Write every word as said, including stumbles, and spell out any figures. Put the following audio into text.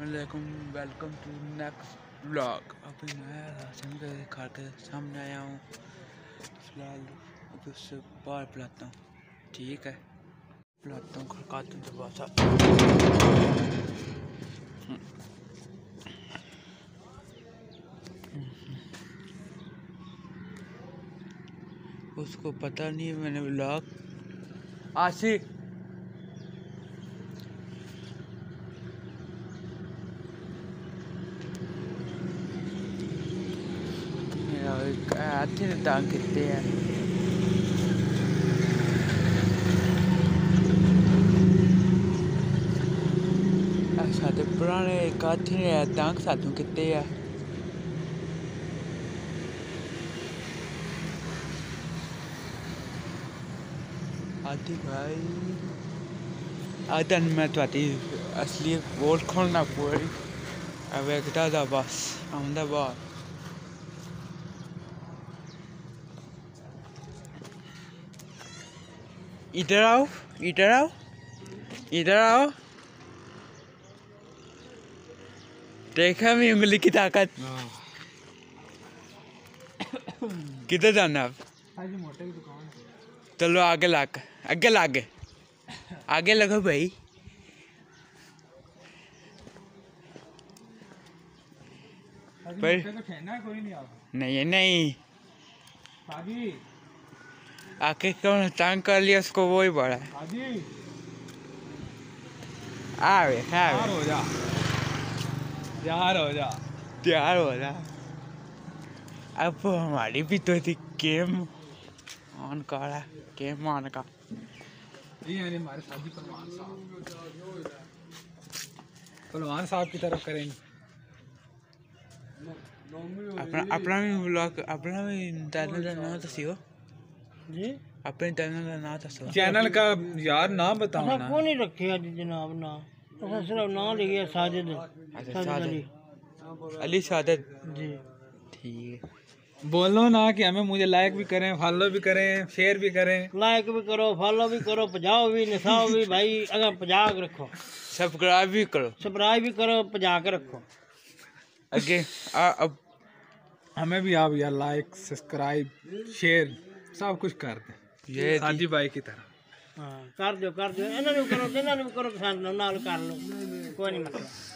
अस्सलामुअलैकुम, welcome to next vlog. अभी मैं राशन के खा के सामने आया हूँ। फिलहाल अभी उससे बाहर पिलाता हूँ, ठीक है। पिलाता हूँ, खड़काता हूँ दरवाज़ा। उसको पता नहीं है मैंने व्लॉग आशी हाथी ने टांग कितने हैं। साथ पुराने हाथी ने टांग साथों कितने हैं। हाथी भाई आदन में तो आती असली वोट खोलना पूरी अब एक दादा बस अहमदाबाद। इधर आओ, इधर आओ, इधर आओ। देखा मैं उंगली की ताकत। किधर जाना अब? चलो आगे लाग, आगे लागे, आगे लगो भाई। पर नहीं नहीं आके कौन टांग कर लिया उसको, वो ही बड़ा है। आवे आवे हो जा, तैयार हो जा, तैयार हो जा। अब हमारी भी तो थी गेम ऑन करा, गेम ऑन का। ये हमारे साथी पहलवान साहब, पहलवान साहब की तरफ करेंगे। अपना अपना भी ब्लॉग, अपना भी चैनल का नाम दसियो जी। अपने चैनल का नाम दसो। चैनल का यार नाम बताओ ना। कौन नहीं रखे आज जनाब ना, असा सिर्फ नाम लिखिए साजिद। अच्छा साजिद अली साजिद जी, ठीक है। बोलो ना कि हमें मुझे लाइक भी करें, फॉलो भी करें, शेयर भी करें। लाइक भी करो, फॉलो भी करो, पजाओ भी, नसाओ भी भाई। अगर पजा के रखो, सब्सक्राइब भी करो, सब्सक्राइब भी करो, पजा के रखो आगे। आ, अब हमें भी आप यार लाइक, सब्सक्राइब, शेयर सब कुछ कर दें, ये साजी भाई की तरह। हाँ कर दो, कर दो। इन्होंने भी करो, इन्होंने भी करो, पसंद लो, नाल कर लो, कोई नहीं मतलब।